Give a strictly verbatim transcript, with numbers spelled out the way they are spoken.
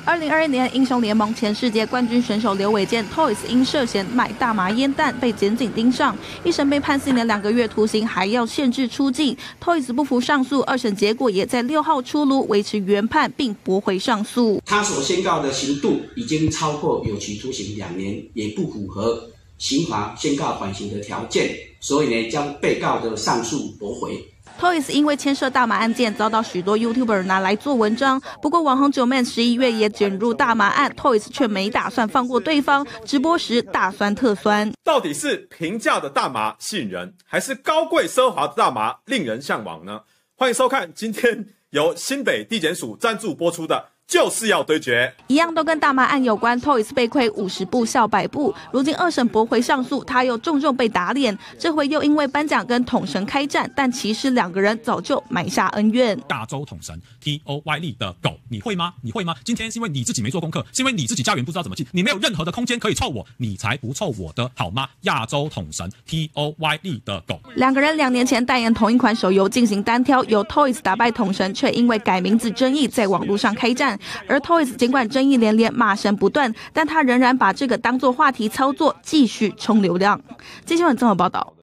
二零二一年英雄联盟前世界冠军选手刘伟健 Toys 因涉嫌买大麻烟弹被检警盯上，一审被判四年两个月徒刑，还要限制出境。Toys 不服上诉，二审结果也在六号出炉，维持原判并驳回上诉。 他所宣告的刑度已经超过有期徒刑两年，也不符合刑法宣告缓刑的条件，所以呢，将被告的上诉驳回。 Toys 因为牵涉大麻案件，遭到许多 YouTuber 拿来做文章。不过网红九妹十一月也卷入大麻案 ，Toys 却没打算放过对方，直播时大酸特酸。 到底是平价的大麻吸引人，还是高贵奢华的大麻令人向往呢？欢迎收看今天由新北地检署赞助播出的。就是要对决， 一样都跟大麻案有关。Toys 被亏五十部笑百部，如今二审驳回上诉，他又重重被打脸。这回又因为颁奖跟统神开战，但其实两个人早就埋下恩怨。 亚洲统神 T O Y 力的狗，你会吗？你会吗？今天是因为你自己没做功课，是因为你自己家园不知道怎么进，你没有任何的空间可以臭我，你才不臭我的好吗？亚洲统神 T O Y 力的狗， 两个人两年前代言同一款手游进行单挑，由 Toys 打败统神，却因为改名字争议在网络上开战。而 Toys 尽管争议连连，骂声不断，但他仍然把这个当作话题操作，继续冲流量。这新闻综合报道。